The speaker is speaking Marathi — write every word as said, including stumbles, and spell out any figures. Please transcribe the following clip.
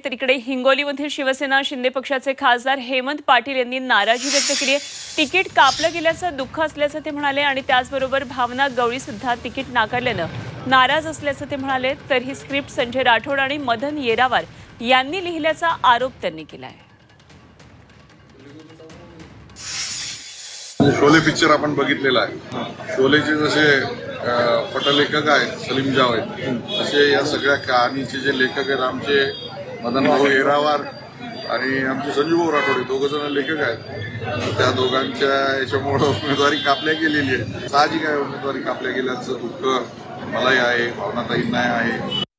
तर इकडे हिंगोलीमधील शिवसेना शिंदे पक्षाचे खासदार हेमंत पाटील यांनी नाराजी व्यक्त केली आहे। तिकीट कापलं गेल्याचं दुःख असल्याचं ते म्हणाले आणि त्याचबरोबर भावना गवळी सुद्धा तिकीट नाकारल्यानं नाराज असल्याचं ते म्हणाले। तर ही स्क्रिप्ट संजय राठोड आणि मदन येरावार यांनी लिहिल्याचा आरोप त्यांनी केला आहे। शोले पिक्चर आपण बघितलेला आहे। शोलेचे जसे पटलेखक आहेत सलीम जावेद, तसे या सगळ्या कहाणीचे जे लेखक आहेत आमचे मदन भाऊ येरावार आणि आमचे संजू भाऊ राठोड, दोघ जण लेखक आहेत। त्या दोघांच्या याच्यामुळे उमेदवारी कापल्या गेलेली आहे। साहजिक आहे, उमेदवारी कापल्या गेल्याचं दुःख मलाही आहे, भावनाताईंना आहे।